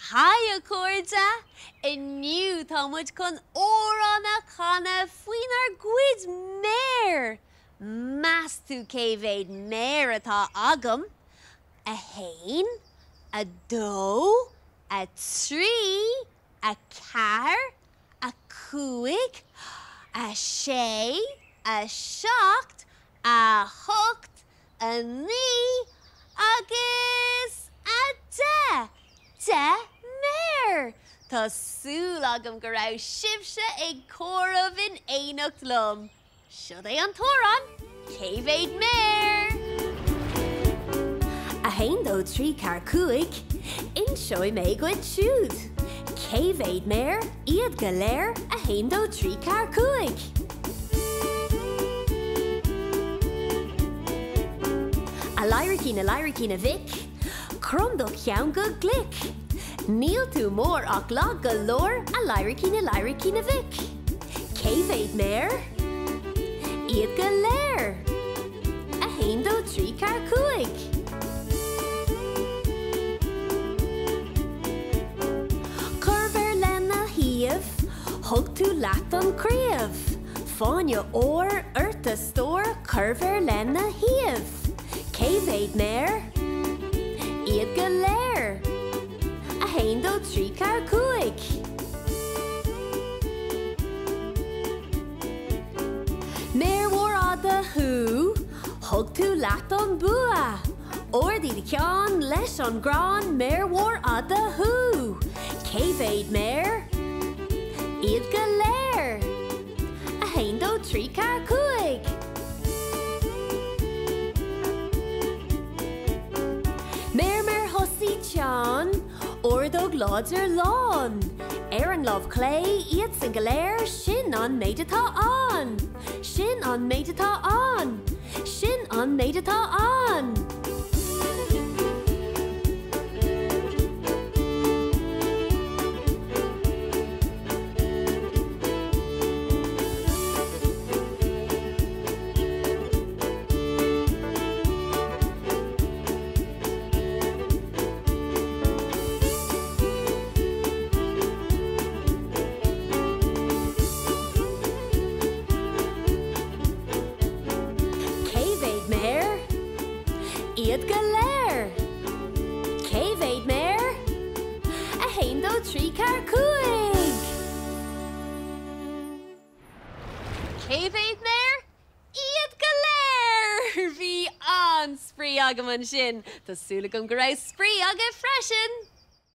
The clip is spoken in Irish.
Hiya, Corda. Iniu Thomas con orana cana fuinar gwyd mer. Mastu cefaid mer atá agam. A hain, a dó, a trí, a car, a cuig, a sé, a seacht, a hocht, a ní, agus a de. De mer. Tásúil agam go raibh sibse ag córamh in éineacht lom. Siod é an tóran, céiféad mer. A hain dó trí car cuaig, in seo mé go siúd. Céiféad mer, iad go léir, a hain dó trí car cuaig. A lairicín a vic, crom do ceann go glic. Níl tú mór ach lá go leor, a lairicín a vic. Céiféad mer, iad go léir, a hain dó trí car cuaig. Curver lena híamh, thug tú leat an críomh. Fáinne ór urta stór, curver lena híamh. Céiféad mer, iad go léir, a hain dó trí car cuaig. Mer mór ada thú, thug tú leat an bua. Ordí de ceann leis an grán, mer mór ada thú. Céiféad mer, iad go léir, a hain dó trí car cuaig. Mer hosí teán, ordóg láidir lán. An love clay, iad sin go léir, sin an méid atá an. Sin an méid atá an. Sin an méid atá an. Iad go léir. Céiféad mer, a hain dó trí car cuaig. Céiféad mer, iad go léir. Bhí an sprí agam an sin. Tásúla gom go raibh sprí aga freisin.